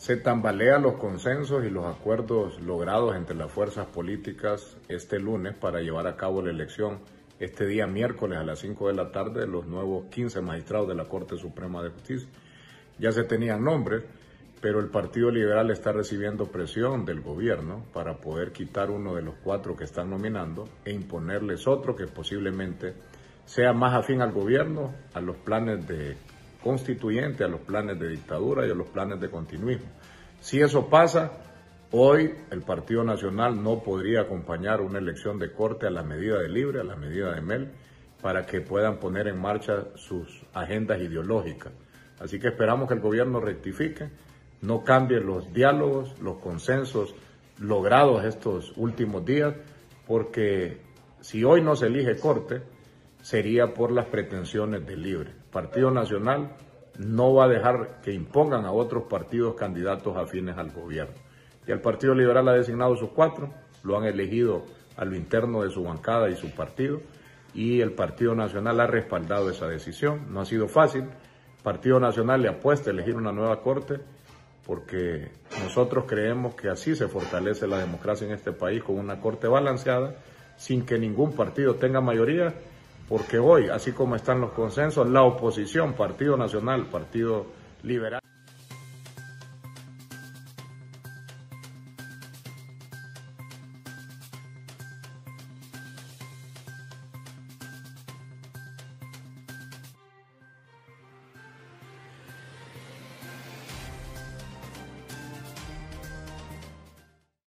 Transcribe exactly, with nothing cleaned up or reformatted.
Se tambalean los consensos y los acuerdos logrados entre las fuerzas políticas este lunes para llevar a cabo la elección este día miércoles a las cinco de la tarde de los nuevos quince magistrados de la Corte Suprema de Justicia. Ya se tenían nombres, pero el Partido Liberal está recibiendo presión del gobierno para poder quitar uno de los cuatro que están nominando e imponerles otro que posiblemente sea más afín al gobierno, a los planes de constituyente, a los planes de dictadura y a los planes de continuismo. Si eso pasa, hoy el Partido Nacional no podría acompañar una elección de corte a la medida de Libre, a la medida de Mel, para que puedan poner en marcha sus agendas ideológicas. Así que esperamos que el gobierno rectifique, no cambie los diálogos, los consensos logrados estos últimos días, porque si hoy no se elige corte, sería por las pretensiones de Libre. El Partido Nacional no va a dejar que impongan a otros partidos candidatos afines al gobierno. Y el Partido Liberal ha designado sus cuatro, lo han elegido a lo interno de su bancada y su partido, y el Partido Nacional ha respaldado esa decisión. No ha sido fácil. El Partido Nacional le apuesta a elegir una nueva corte, porque nosotros creemos que así se fortalece la democracia en este país, con una corte balanceada, sin que ningún partido tenga mayoría, porque hoy, así como están los consensos, la oposición, Partido Nacional, Partido Liberal,